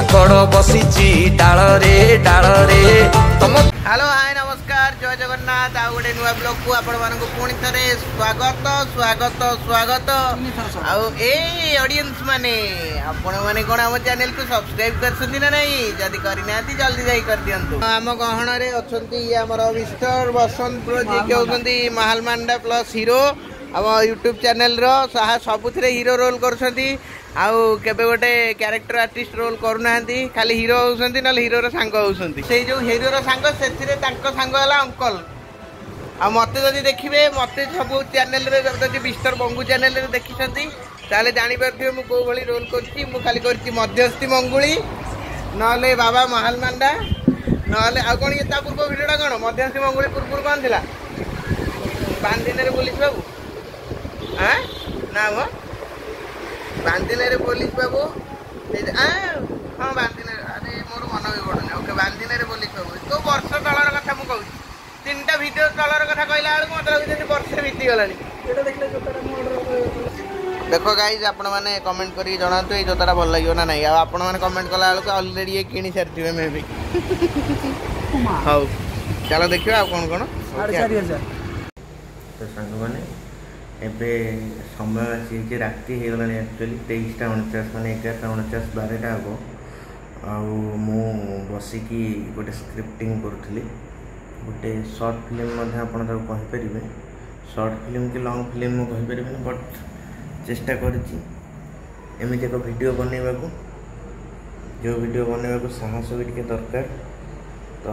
माकड़ बसीची डाल रे तुम। हेलो हाय नमस्कार जय जगन्नाथ आ गोटे नुआ ब्लॉग को आपण मानक पुणी थे स्वागत स्वागत स्वागत ऑडियंस माने आपण माने कोन हम चैनल को सब्सक्राइब करछथि ना नहीं जदी करना जल्दी जाई कर दियंतु। हम गहण रे अछंती हमर मिस्टर बसंत प्रो जे के होछंती महालमांडा प्लस हीरो हम यूट्यूब चैनल रो साहा सबुथरे हीरो रोल करछंती आउ केबे गोटे कैरेक्टर आर्टिस्ट रोल करूना खाली हीरो होउछंती न हीरो रो सांग होउछंती से जो हीरो रो सांग सेथिरे तांको सांग हला अंकल आ मते जदी देखिबे मते सब चैनल रे जदी मिस्टर बंगू चैनल रे देखिसंती ताले जानि परथिबे मु को भली रोल करछि मु खाली करछि मध्यस्थी मंगुली नले बाबा महालमांडा नले आ कोन एता पूर्व वीडियोटा कोन मध्यस्थी मंगुली पूर्व कोन थिला बांदिने रे पुलिस बाबू हां ना वो बांदिने रे पुलिस बाबू हाँ बांदिने अरे मोर मन भी पड़ुनी ओके बांदिने रे पुलिस बाबू तो वर्ष तलर कथा मु कहूँ तीनटा वीडियो तलर कथा कहला बेलू मतलब जैसे वर्ष बीती गलानी देखो गाइज आपण मैंने कमेंट करी जनातु ये जोताटा भल लगे ना नहीं आपण मैंने कमेंट कला बेलू अलरेडी ये किणी सारी मे भी हाँ चलो देखिए कौन कौन सांग मैंने एबे समय अच्छी राति हो गला एक्चुअली 23:49 माने 11:49 12टा हम मु बसिकी गोटे स्क्रिप्टिंग करुली गोटे शॉर्ट फिल्म कहीपर शॉर्ट फिल्म कि लॉन्ग फिल्म मुझे बट चेष्टा करमती एक वीडियो बनवा जो वीडियो बनवा को साहस भी टे दरकार तो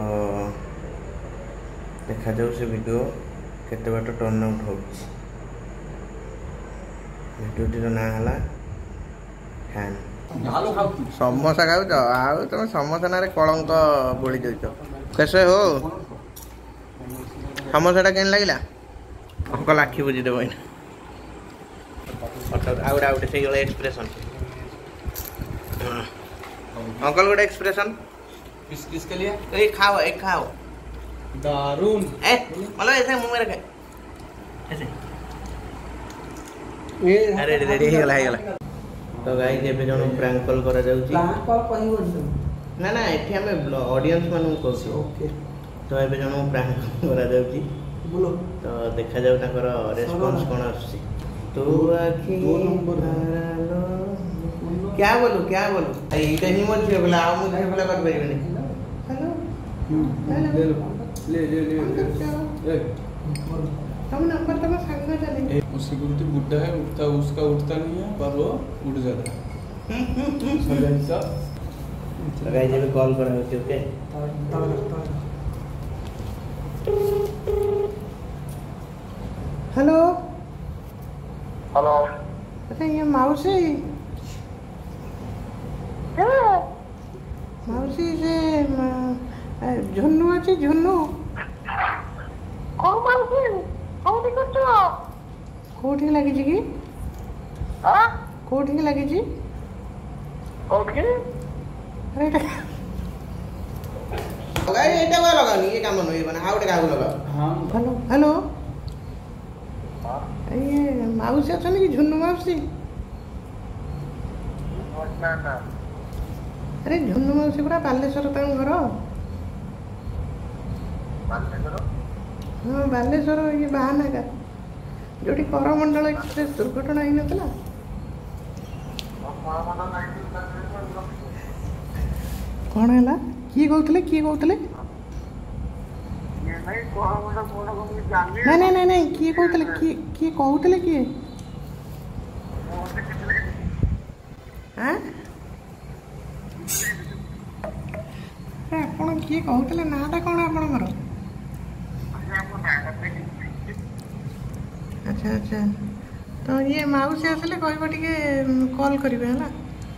देखा जाऊ से वीडियो केते बाट टर्न आउट हो वीडियोटीर ना है फैन समोसा खाऊ आउ तुम समोसा ना कलंक बोली दे कैसे हो समोसा केन लगे अंकल आखि बुझीदेव आउटे से एक्सप्रेशन अंकल गोटे एक्सप्रेशन किसके लिए एक खाओ दारून मतलब ऐसे मुंह में रखे ऐसे अरे रेडी हो गला तो गाइस एबे जण प्रैंक कॉल करा जाउची प्रैंक कॉल कहि ना ना एठी हमें ऑडियंस मानु कोसी ओके तो एबे जण प्रैंक करा जाउची बोलो तो देखा जाउ ताकर रेस्पॉन्स कोन आसी तो आखी हारालो क्या बोलू एटा ही मत बोला आ मु बोला कर परिबे हेलो ले तुम नंबर तो संग चले वो सिक्योरिटी बुड्ढा है उठता उसका उठता नहीं है पर वो उठ जाता है समझा हिसाब तो गाइस जब कॉल करा होती ओके हेलो अरे ये मौसी से झुन्नू अच्छे झुन्नू कोठी लगी कि कोठी लगी अरे एटा को लगानी ये काम नहीं बना आउटे कागु लगा हां हेलो ये माउसी अछन कि झुन्नू माउसी ना अरे झुन्नू माउसी पूरा बालेश्वर तम घर हाँ बालेश्वर ये बाहाना का जोटी करमंडल एक्सप्रेस दुर्घटना ही नथला कौन है किए कहते नहीं किए कहते किए ଆପଣ କିଏ କହୁଥିଲେ ନାଟା କ'ଣ ଆପଣଙ୍କର अच्छा अच्छा तो ये माउसी आसले कहब टे कॉल करेंगे है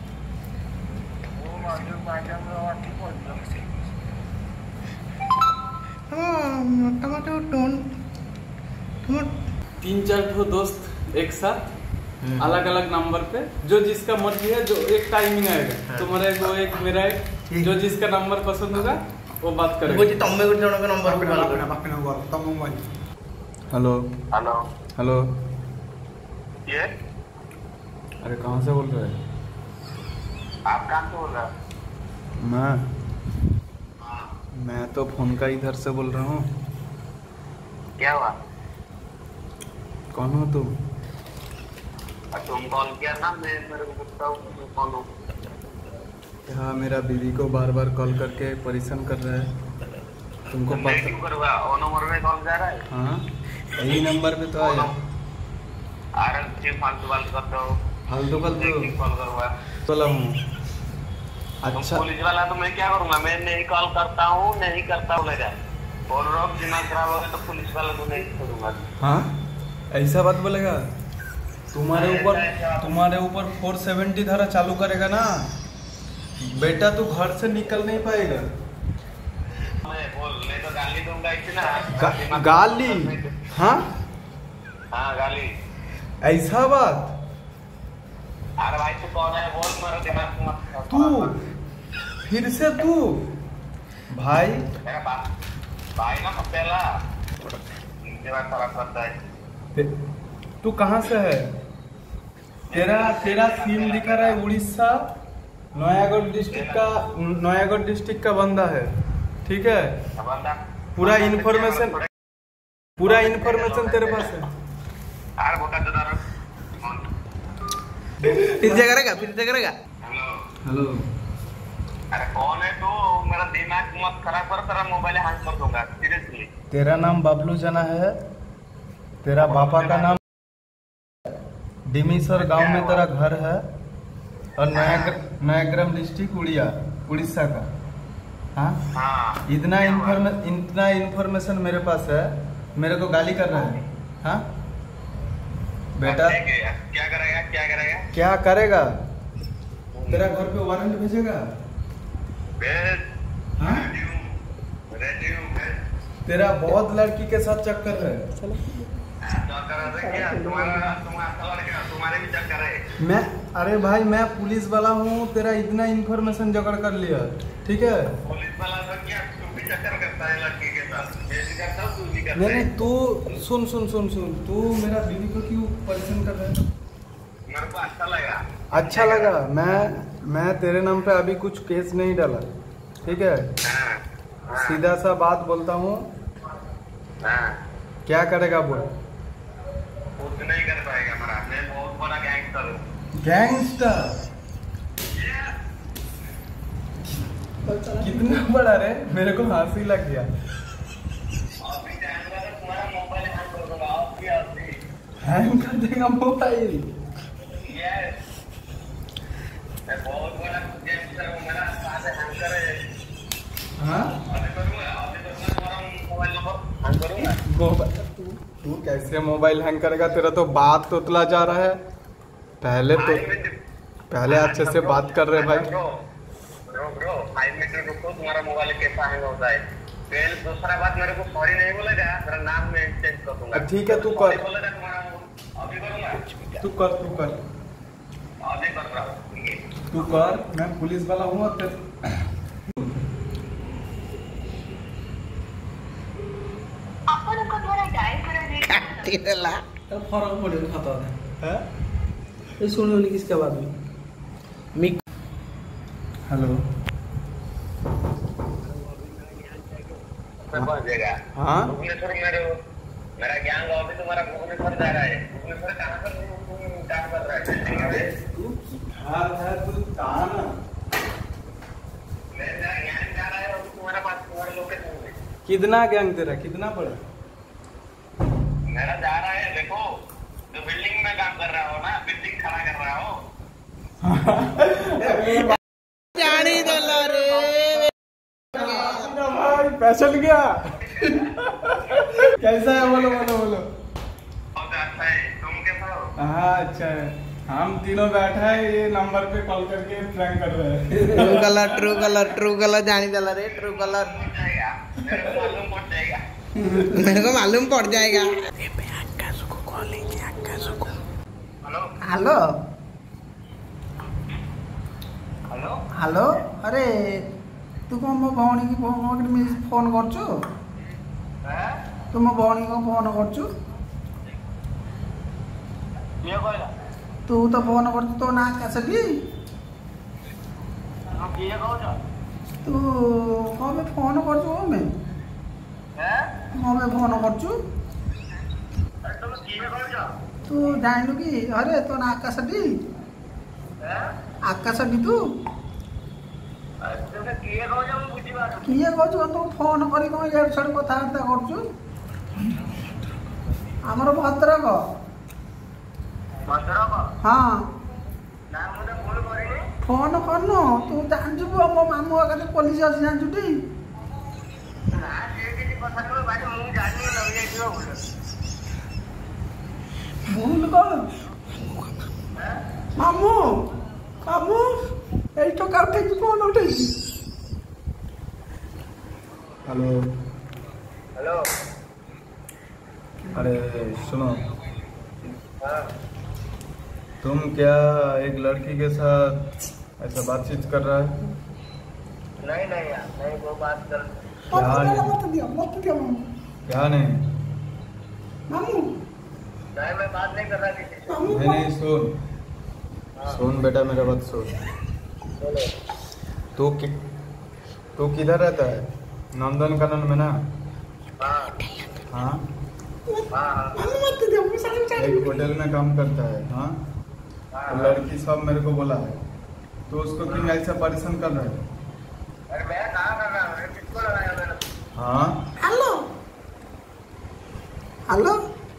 तुम जो टोन तुम 3-4 ठो दोस्त एक साथ अलग अलग नंबर पे जो जिसका मर्जी है जो एक टाइमिंग आएगा तुम्हारा वो एक मेरा एक जो जिसका नंबर पसंद होगा वो बात करेगा बुझी तम्मे गुड जण का नंबर पे बापे ना कर तम मोबाइल हेलो हेलो हेलो ये अरे कहाँ से बोल रहे हैं आप कहाँ से बोल रहे हैं मैं तो फोन का इधर से बोल रहा हूँ। क्या हुआ? कौन हो तुम? तुम कॉल किया ना, मैं मेरे को पूछता हूँ तुम कौन हो? हाँ, मेरा बीवी को बार बार कॉल करके परेशान कर रहा है। तुमको मैं पता? क्यों करूँगा? वो नंबर में कॉल जा रहा है। हाँ, यही नंबर पे तो आया। अरे क्यों फालतू बात करते हो? फालतू मैं क्यों कॉल करूँगा? बोला हूँ। तुम अच्छा, पुलिस वाला तो मैं क्या करूँगा? मैं नहीं कॉल करता हूँ, नहीं करता हूँ लगा। बोल रहा हूँ दिमाग खराब हो गया तो पुलिस वाला को नहीं छोड़ूंगा। हाँ, ऐसा बात बोलेगा? तुम्हारे ऊपर 470 धारा चालू करेगा ना बेटा, तू घर से निकल नहीं पाएगा। बोल, नहीं तो गाली दूंगा इसी ना। गाली? हाँ हाँ, गाली। ऐसा बात? अरे भाई तू कौन है? बोल, मेरा दिमाग मत। तू फिर से तू भाई? मेरा भाई ना पहला दिमाग खराब करता है। तू कहाँ से है? तेरा सिम दिखा रहा है उड़ीसा नयागढ़ डिस्ट्रिक्ट का बंदा है, ठीक है? पूरा इन्फॉर्मेशन तेरे पास है। अरे बोटा तो दारू। फिर से करेगा? हेलो, अरे कौन है तू? मेरा दिमाग मत खराब कर, तेरा मोबाइल हैंग कर दूंगा सीरियसली। तेरा नाम बबलू जना है? तेरा पापा का नाम डिमीसर गांव में तेरा घर है और नयाग्राम डिस्ट्रिक्ट उड़ीसा का। हाँ, इतना इन्फॉर्मेशन मेरे पास है, मेरे को गाली कर रहा है। हाँ बेटा, क्या करेगा? तेरा घर पे वारंट भेजेगा? हाँ? तेरा बहुत लड़की के साथ चक्कर है। तुम्हारे भी चक्कर है? मैं, अरे भाई मैं पुलिस वाला हूँ, तेरा इतना इन्फॉर्मेशन जगड़ कर लिया, ठीक है? पुलिस वाला तो क्या तू भी चक्कर करता है लड़की के साथ? मैं भी करता हूँ, तू भी करता है। नहीं, तू सुन, तू मेरा बीवी को क्यों परेशान कर रहा है? मेरे को अच्छा लगा। मैं तेरे नाम पे अभी कुछ केस नहीं डाला, ठीक है? सीधा सा बात बोलता हूँ, क्या करेगा बोल? कुछ नहीं कर पाएगा मेरा, मैं बहुत बड़ा गैंगस्टर हूँ। गैंगस्टर? कितना बड़ा रे? मेरे को हंसी लग गया। अभी जाएगा तो तुम्हारा मोबाइल हैंग कर दूंगा। हैंग कर देगा मोबाइल? यस, मैं बहुत बड़ा गैंगस्टर हूँ, मेरा साथ हैंग करे। हाँ, अभी करूँगा तुम्हारा मोबाइल नंबर हैंग करूँगा। तू कैसे मोबाइल हैंग करेगा? तेरा तो बात तोतला जा रहा है। पहले अच्छे से बात कर रहे भाई। ब्रो 5 मिनट रुको, तुम्हारा मोबाइल कैसा हैंग होता है? फिर दूसरा बात, मेरे को सॉरी नहीं बोलेगा, मेरा नाम मैं चेंज कर दूंगा। ठीक है, तू कर। बोलेगा तुम्हारा अभी करूँगा। तू कर अभी कर रहा हूँ। तू कर। मैं पुलिस वाला हूँ। फरक पड़े खाता है। सुनो किसका बात में? हेलो, पहुंच जाएगा। हाँ, भुवनेश्वर मेरा गैंग अभी तुम्हारा भुवनेश्वर जा रहा है। भुवनेश्वर कहाँ पर काम कर रहा है? मेरा गैंग जा रहा है और तुम्हारे पास तुम्हारे लोकेशन है। कितना गैंग तेरा? कितना पड़ा? मेरा जा रहा है, देखो जो बिल्डिंग में काम कर रहा हो ना, बिल्डिंग खड़ा कर रहा हो। जानी दला रे भाई, पैसा गया। कैसा है? बोलो। बहुत अच्छा है, तुम कैसा हो? हाँ, अच्छा है। हम तीनों बैठा है, ये नंबर पे कॉल करके प्रैंक कर रहे हैं। ट्रू कलर जानी दला रे। ट्रू कलर जाएगा, मेरे को मालूम पड़ जाएगा। मेरे को मालूम पड़ जाएगा। हेलो हेलो हेलो, अरे तू कौन मो भौणी की फोन करछु? तू मो भौणी को फोन करछु? ये कहला तू तो फोन करछु, तो ना कैसे भी हम किए कहू छ? तू कमे फोन करछु कमे फोन करछु तू जाइनु कि अरे तो ना आकाशटी आकाशटी तू किए कहछु तो फोन करी कम इयाड छड़ कथाबार्ता करछु हमर भद्रक हाँ फोन करनु तू जानछु मो मामू आगे पुलिस अछि जानछु टी भूल कर मामू मामू এই টাকা উঠে ফোন উঠে हेलो हेलो अरे सुनो तुम क्या एक लड़की के साथ ऐसा बातचीत कर रहा है? नहीं नहीं यार नहीं वो बात कर क्या नहीं मत दिया मामू क्या नहीं मामू नहीं मैं बात नहीं कर रहा किसी से मामू नहीं सुन सुन बेटा मेरा बात सुन बोलो तू किधर रहता है? नंदनकानन में ना? हाँ हाँ हाँ मामू मत दिया मैं सारे चाहे एक होटल में काम करता है। हाँ तो लड़की सब मेरे को बोला है तो उसको क्यों ऐसा परेशान कर रहा है? अरे मैं कहाँ कर रहा हूँ किसको लगाया मैंने हाँ हेलो हेलो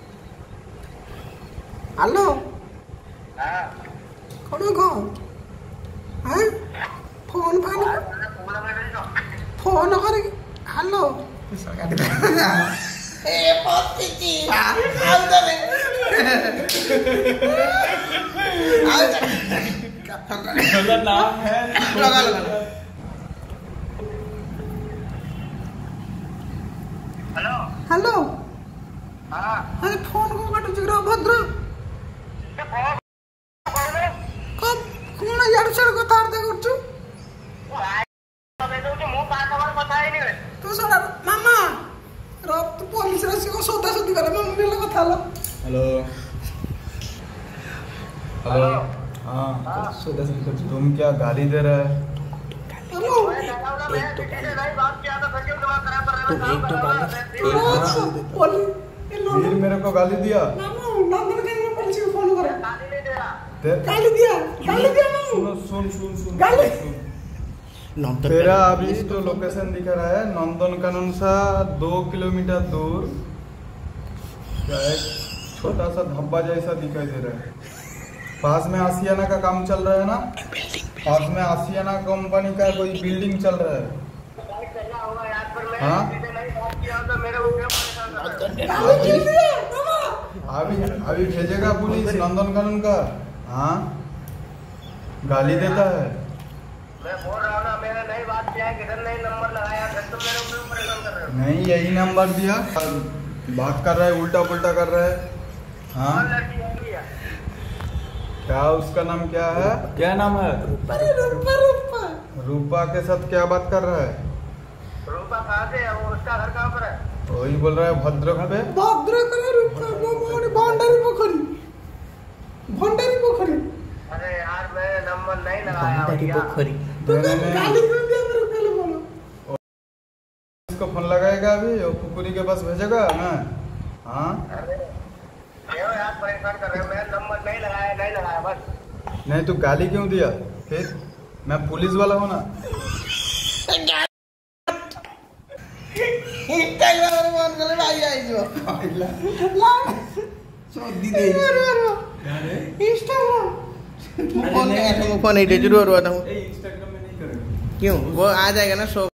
हेलो हाँ कौन को हैं फोन मैंने बोला मैं नहीं तो फोन कर हेलो ए पतिची आउ दे आउ दे नाम है लगा लगा हेलो हेलो हाँ अरे फोन को काटु जिगरा भद्र कब कोन यार सर को तार दे करछु तू सर मामा रब तू पुलिस रे को सोता सोती करे मम्मी बेला कथा लो हेलो हेलो हाँ तुम क्या गाली दे रहा है? हेलो पुलिस फिर मेरे को गाली दिया मामू नंदन के पुलिस को फोन करे ते- गाली दिया मामू सुनो सुन सुन सुन गाली। सुन। तेरा अभी जो लोकेशन दिखा रहा है नंदनकानन सा 2 किलोमीटर दूर क्या एक छोटा सा धब्बा जैसा दिखाई दे रहा है। पास में आसियाना का काम चल रहा है ना? पास में आसियाना कंपनी का कोई बिल्डिंग चल रहा है। हाँ गाली दिया मामा अभी अभी भेजेगा पुलिस नंदनकानन का। हाँ गाली देता है। मैं बोल रहा हूँ ना मैंने नहीं बात किया है किधर नहीं नंबर लगाया फिर तुम मेरे ऊपर परेशान कर रहे हो नहीं यही नंबर दिया बात कर रहा है उल्टा पुल्टा कर रहा है। हाँ कौन लड़की है भैया? क्या उसका नाम क्या है? क्या नाम है? अरे रूपा रूपा के साथ क्या बात कर रहा है? रूपा कहाँ से है वो उसका घर कहाँ पर है वही बोल रहा है भद्रक पे। भद्र करे रूपा मोमोनी भंडारी पोखरी अरे यार मैंने नंबर नहीं लगाया भैया तू मैंने- गाली क्यों दिया मेरे पहले बोलो इसको फोन लगाएगा अभी और कुकुरी के पास भेजेगा ना? हाँ अरे क्यों यार परेशान कर रहे हो मैं नंबर नहीं लगाया बस नहीं तू गाली क्यों दिया? फिर मैं पुलिस वाला हूँ ना। इंस्टाग्राम रे फोन करे भाई आई जो सोदी दे इंस्टाग्राम फोन नहीं फोन नहीं दे जरूर आता हूँ इंस्टाग्राम में नहीं करेगा। क्यों वो आ जाएगा ना शो